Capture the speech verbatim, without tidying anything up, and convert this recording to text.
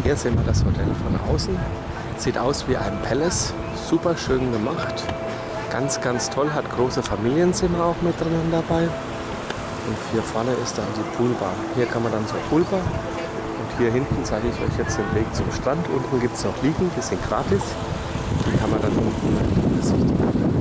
Hier sehen wir das Hotel von außen. Sieht aus wie ein Palace, super schön gemacht. Ganz, ganz toll, hat große Familienzimmer auch mit drinnen dabei. Und hier vorne ist dann die Poolbar. Hier kann man dann zur Poolbar. Und hier hinten zeige ich euch jetzt den Weg zum Strand. Unten gibt es noch Liegen, die sind gratis. Die kann man dann unten besichtigen.